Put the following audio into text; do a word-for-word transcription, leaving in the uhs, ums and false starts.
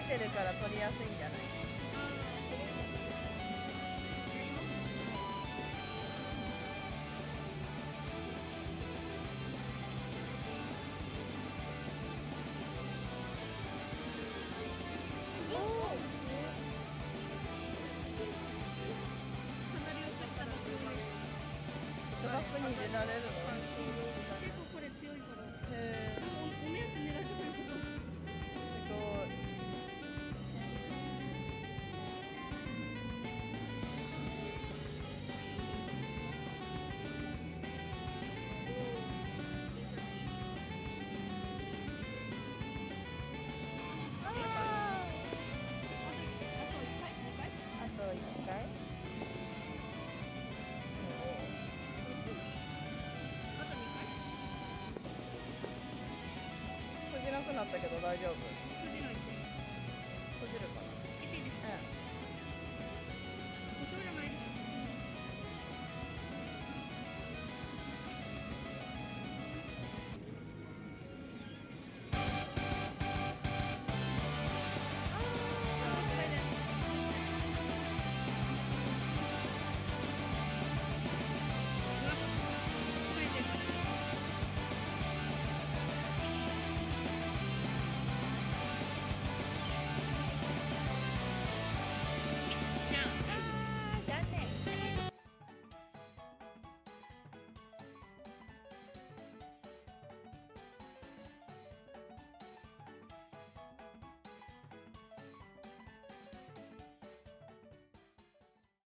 てるから取りやすいんじゃない？トラップに入れられるの？ 結構これ強いから。 へー、 お目当て狙ってくること。 すごい。あー、 あと一回、もう一回。 あといっかい。 あと二回。 閉じなくなったけど大丈夫？ 閉じ